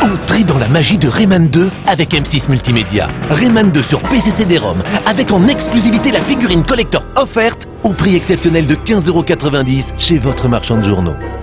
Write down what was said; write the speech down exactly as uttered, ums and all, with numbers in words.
Entrez dans la magie de Rayman deux avec M six Multimédia. Rayman deux sur P C C D ROM, avec en exclusivité la figurine collector offerte au prix exceptionnel de quinze euros quatre-vingt-dix chez votre marchand de journaux.